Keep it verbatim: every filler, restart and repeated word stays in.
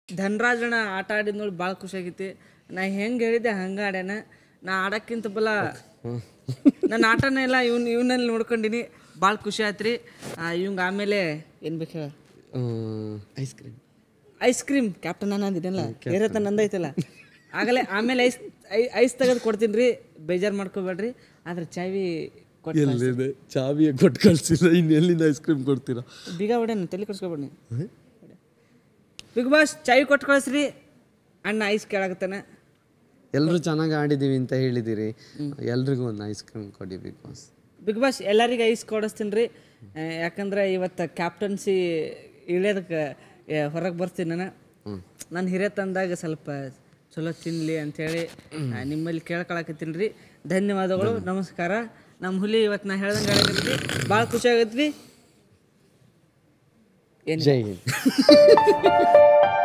ಧನರಾಜಣ್ಣ ಆಟ ಆಡಿದ ನೋಡಿ ಭಾಳ ಖುಷಿ ಆಗೈತಿ. ನಾ ಹೆಂಗೆ ಹೇಳಿದ್ದೆ ಹಂಗೆ ಆಡ್ಯಾನ. ನಾ ಆಡೋಕ್ಕಿಂತ ಬಲ ನನ್ನ ಆಟನೇ ಎಲ್ಲ ಇವ್ನು ಇವನಲ್ಲಿ ನೋಡ್ಕೊಂಡಿನಿ. ಭಾಳ ಖುಷಿ ಆಯ್ತು ರೀ. ಇವಂಗೆ ಆಮೇಲೆ ಏನು ಬೇಕು ಹೇಳ? Ice cream ice cream captain ನಾನು ಅಂದಿದ್ದೆನಲ್ಲ, ಬೇರೆ ನಂದೈತಲ್ಲ ಆಗಲೇ. ಆಮೇಲೆ ಐಸ್ ಐ ಐಸ್ ತೆಗೆದು ಕೊಡ್ತೀನಿ ರೀ, ಬೇಜಾರು ಮಾಡ್ಕೋಬೇಡ್ರಿ. ಆದ್ರೆ ಚಾವಿ ಎಲ್ಲಿದೆ? ಚಾವಿಯ ಕೊಟ್ಟು ಕಳಿಸಿಲ್ಲ, ಇನ್ನು ಎಲ್ಲಿಂದ ಐಸ್ ಕ್ರೀಮ್ ಕೊಡ್ತೀರಾ? ಬೀಗ ಹೊಡ್ಯಾನ, ತಲೆ ಕೊಡ್ಸ್ಕೊಬೇಡಿ. ಬಿಗ್ ಬಾಸ್ ಚಾವಿ ಕೊಟ್ಟು ಕಳಿಸ್ರಿ, ಅಣ್ಣ ಐಸ್ ಕೇಳಾಕತ್ತಾನೆ. ಎಲ್ಲರೂ ಚೆನ್ನಾಗಿ ಆಡಿದ್ದೀವಿ ಅಂತ ಹೇಳಿದ್ದೀರಿ, ಎಲ್ರಿಗೂ ಒಂದು ಐಸ್ ಕ್ರೀಮ್ ಕೊಡಿ ಬಿಗ್ ಬಾಸ್. ಬಿಗ್ ಬಾಸ್ ಎಲ್ಲರಿಗೂ ಐಸ್ ಕೊಡಿಸ್ತೀನಿ ರೀ. ಯಾಕಂದ್ರೆ ಇವತ್ತು ಕ್ಯಾಪ್ಟನ್ಸಿ ಇಳಿಯೋದಕ್ಕೆ ಹೊರಗೆ ಬರ್ತೀನಿ ನಾನು. ನಾನು ಹಿರಿಯ ತಂದಾಗ ಸ್ವಲ್ಪ ಚಲೋ ತಿನ್ನಲಿ ಅಂಥೇಳಿ ನಿಮ್ಮಲ್ಲಿ ಕೇಳ್ಕೊಳಕತ್ತೀನಿ ರೀ. ಧನ್ಯವಾದಗಳು, ನಮಸ್ಕಾರ. ನಮ್ಮ ಹುಲಿ ಇವತ್ತು ನಾ ಹೇಳ್ದಂಗೆ ಹೇಳಕತ್ತಿ ಭಾಳ ಖುಷಿ ಆಗತ್ರಿ. ಏನು ಜೈ ಹಿಂದ್.